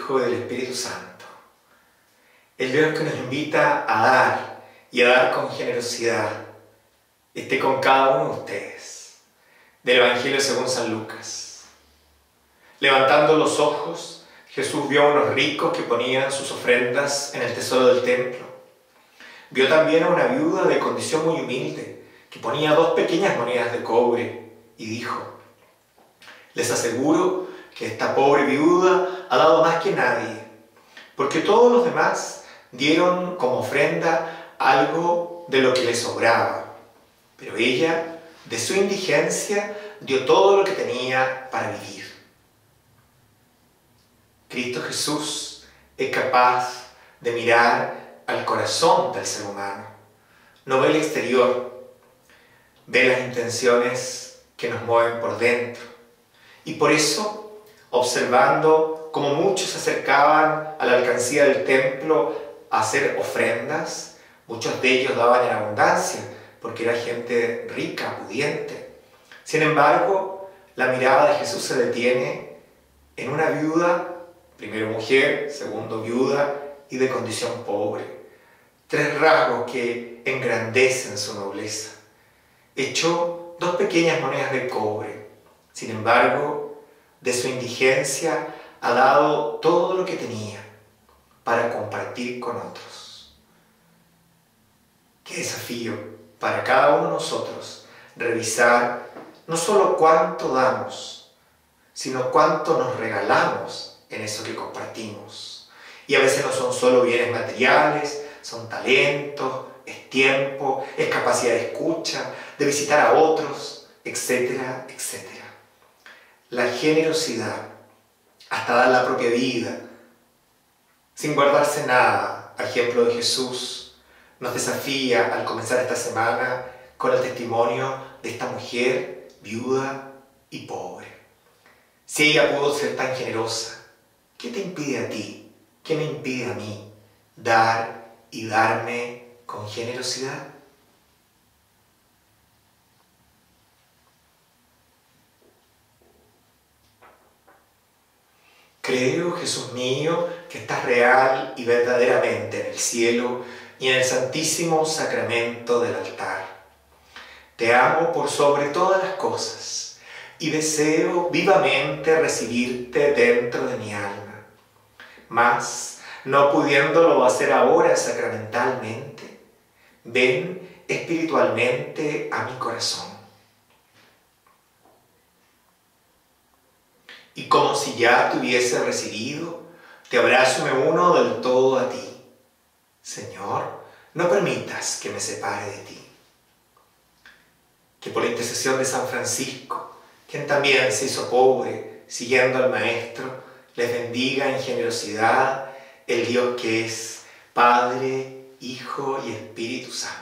Hijo y del Espíritu Santo. El Dios que nos invita a dar y a dar con generosidad, esté con cada uno de ustedes. Del Evangelio según San Lucas. Levantando los ojos, Jesús vio a unos ricos que ponían sus ofrendas en el tesoro del templo. Vio también a una viuda de condición muy humilde, que ponía 2 pequeñas monedas de cobre, y dijo: les aseguro que esta pobre viuda ha dado más que nadie, porque todos los demás dieron como ofrenda algo de lo que le sobraba, pero ella, de su indigencia, dio todo lo que tenía para vivir. Cristo Jesús es capaz de mirar al corazón del ser humano. No ve el exterior, ve las intenciones que nos mueven por dentro. Y por eso, observando cómo muchos se acercaban a la alcancía del templo a hacer ofrendas, muchos de ellos daban en abundancia, porque era gente rica, pudiente. Sin embargo, la mirada de Jesús se detiene en una viuda, primero mujer, segundo viuda y de condición pobre. 3 rasgos que engrandecen su nobleza. Echó 2 pequeñas monedas de cobre. Sin embargo, de su indigencia ha dado todo lo que tenía para compartir con otros. Qué desafío para cada uno de nosotros revisar no solo cuánto damos, sino cuánto nos regalamos en eso que compartimos. Y a veces no son solo bienes materiales, son talentos, es tiempo, es capacidad de escucha, de visitar a otros, etcétera, etcétera. La generosidad, hasta dar la propia vida, sin guardarse nada, a ejemplo de Jesús, nos desafía al comenzar esta semana con el testimonio de esta mujer viuda y pobre. Si ella pudo ser tan generosa, ¿qué te impide a ti? ¿Qué me impide a mí dar y darme con generosidad? Creo, Jesús mío, que estás real y verdaderamente en el cielo y en el santísimo sacramento del altar. Te amo por sobre todas las cosas y deseo vivamente recibirte dentro de mi alma. Mas, no pudiéndolo hacer ahora sacramentalmente, ven espiritualmente a mi corazón. Y como si ya te hubiese recibido, te abrazo y me uno del todo a ti. Señor, no permitas que me separe de ti. Que por la intercesión de San Francisco, quien también se hizo pobre siguiendo al Maestro, les bendiga en generosidad el Dios que es Padre, Hijo y Espíritu Santo.